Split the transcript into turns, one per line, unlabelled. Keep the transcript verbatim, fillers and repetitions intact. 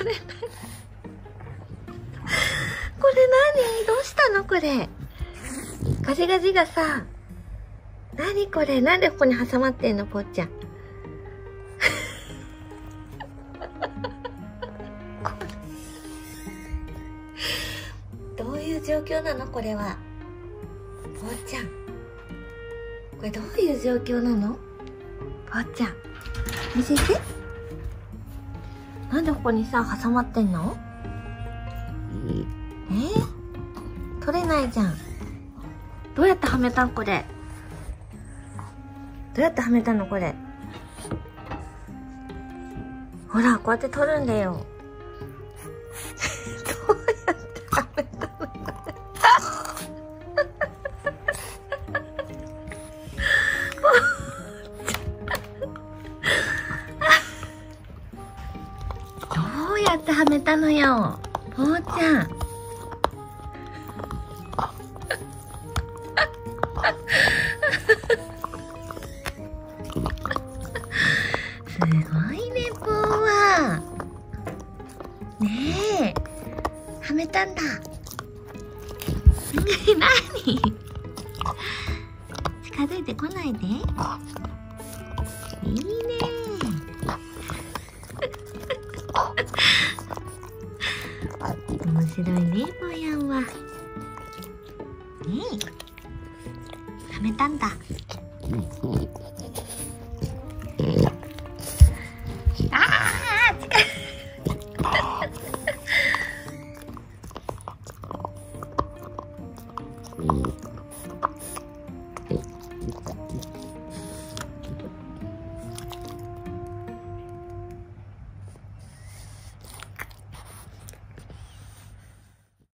れ何？これ何？どうしたのこれ。ガジガジがさ、何これ？なんでここに挟まってんのぽっちゃん。どういう状況なのこれは。ぽっちゃん。これどういう状況なの？ぽっちゃん。見せて。なんでここにさ、挟まってんの？えー、取れないじゃん。どうやってはめたんこれ。どうやってはめたのこれ。ほら、こうやって取るんだよ。どうやってはめたのこれ。どうやってはめたのよ、ぽーちゃん。すごいね、ぽーは。ねえ、はめたんだ。何？近づいてこないで。いいね。面白いね、ぽーやんは。ねえ、はめたんだ。